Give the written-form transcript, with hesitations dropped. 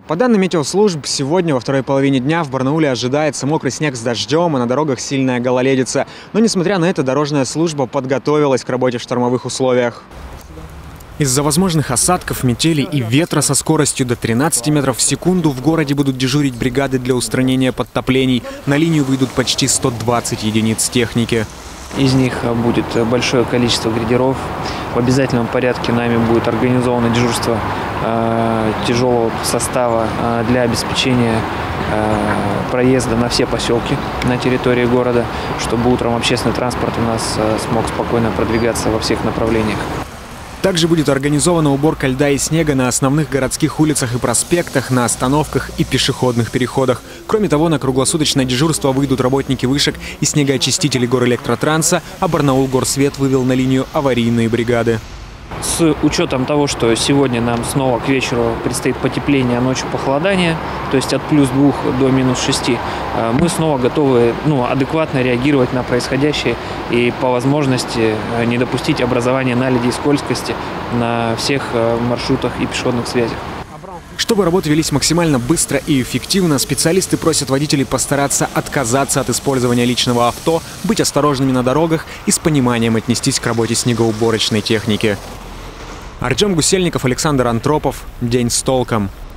По данным метеослужб, сегодня во второй половине дня в Барнауле ожидается мокрый снег с дождем, а на дорогах сильная гололедица. Но, несмотря на это, дорожная служба подготовилась к работе в штормовых условиях. Из-за возможных осадков, метели и ветра со скоростью до 13 метров в секунду в городе будут дежурить бригады для устранения подтоплений. На линию выйдут почти 120 единиц техники. Из них будет большое количество грейдеров. В обязательном порядке нами будет организовано дежурство тяжелого состава для обеспечения проезда на все поселки на территории города, чтобы утром общественный транспорт у нас смог спокойно продвигаться во всех направлениях. Также будет организована уборка льда и снега на основных городских улицах и проспектах, на остановках и пешеходных переходах. Кроме того, на круглосуточное дежурство выйдут работники вышек и снегоочистители Горэлектротранса, а Барнаулгорсвет вывел на линию аварийные бригады. С учетом того, что сегодня нам снова к вечеру предстоит потепление, а ночью похолодание, то есть от +2 до -6, мы снова готовы адекватно реагировать на происходящее и по возможности не допустить образования наледи и скользкости на всех маршрутах и пешеходных связях. Чтобы работы велись максимально быстро и эффективно, специалисты просят водителей постараться отказаться от использования личного авто, быть осторожными на дорогах и с пониманием отнестись к работе снегоуборочной техники. Артем Гусельников, Александр Антропов. День с толком.